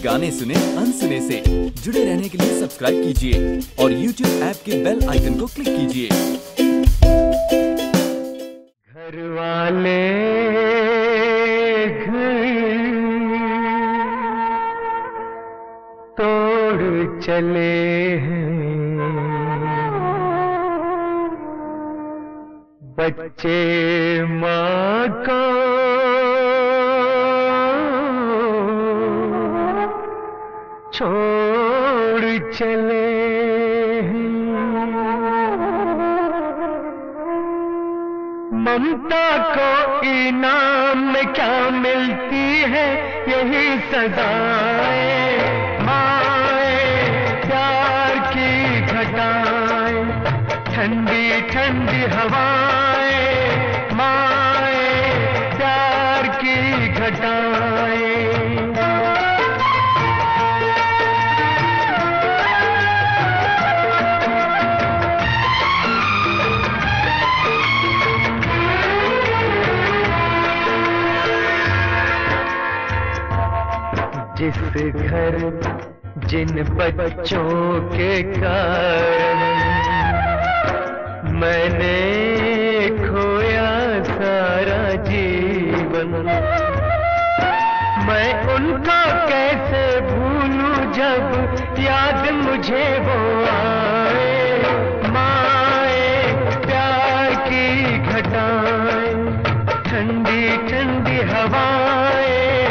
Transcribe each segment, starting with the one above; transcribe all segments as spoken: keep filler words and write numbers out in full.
गाने सुने अनसुने से। जुड़े रहने के लिए सब्सक्राइब कीजिए और यूट्यूब ऐप के बेल आइकन को क्लिक कीजिए। घर वाले तोड़ चले हैं, बच्चे माँ को छोड़ चले हैं। ममता को इनाम में क्या मिलती है, यही सजाएं माए प्यार की घटाएं, ठंडी ठंडी हवाएं माए प्यार की घटाएं। जिस घर जिन बच्चों के कारण मैंने खोया सारा जीवन, मैं उनका कैसे भूलूं जब याद मुझे वो आए। माए प्यार की घटाएं, ठंडी ठंडी हवाएं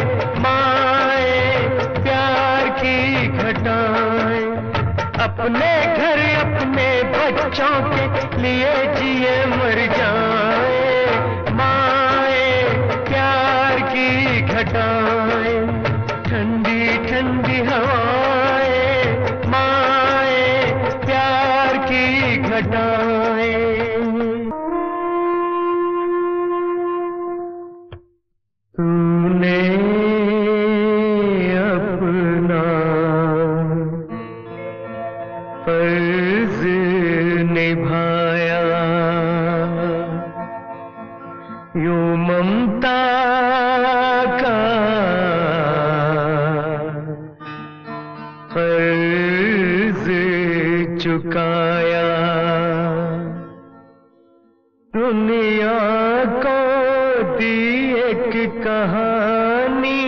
घटाएं, अपने घर अपने बच्चों के लिए जिए मर जाए। माए प्यार की घटाएं, ठंडी ठंडी हवाएं माए प्यार की घटाएं। तूने फर्ज निभाया, यूं ममता का फर्ज चुकाया। दुनिया को दी एक कहानी,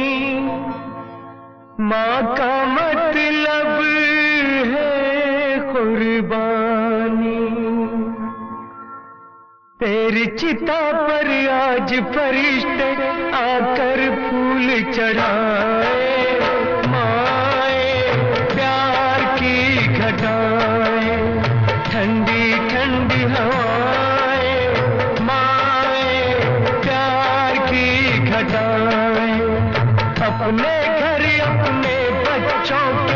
माँ का मतलब कुर्बानी। तेरी चिता पर आज फरिश्ते आकर फूल चढ़ाए। माए प्यार की घटाएं, ठंडी ठंडी हवाएं माए प्यार की घटाएं, अपने घर अपने बच्चों